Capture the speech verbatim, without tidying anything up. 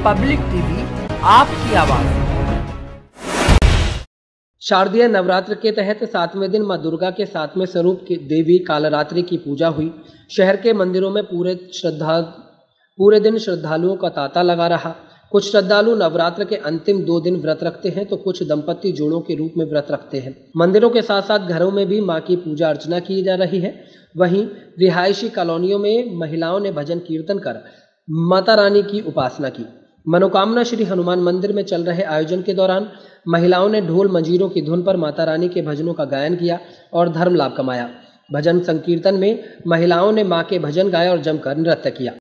Public TV, आपकी आवाज। शारदीय नवरात्र के तहत सातवें दिन मां दुर्गा के सातवें स्वरूप की देवी कालरात्रि की पूजा हुई। शहर के मंदिरों में पूरे श्रद्धा पूरे दिन श्रद्धालुओं का तांता लगा रहा। कुछ श्रद्धालु नवरात्र के अंतिम दो दिन व्रत रखते हैं तो कुछ दंपत्ति जोड़ों के रूप में व्रत रखते हैं। मंदिरों के साथ साथ घरों में भी मां की पूजा अर्चना की जा रही है। वहीं रिहायशी कॉलोनियों में महिलाओं ने भजन कीर्तन कर माता रानी की उपासना की। मनोकामना श्री हनुमान मंदिर में चल रहे आयोजन के दौरान महिलाओं ने ढोल मंजीरों की धुन पर माता रानी के भजनों का गायन किया और धर्म लाभ कमाया। भजन संकीर्तन में महिलाओं ने मां के भजन गाए और जमकर नृत्य किया।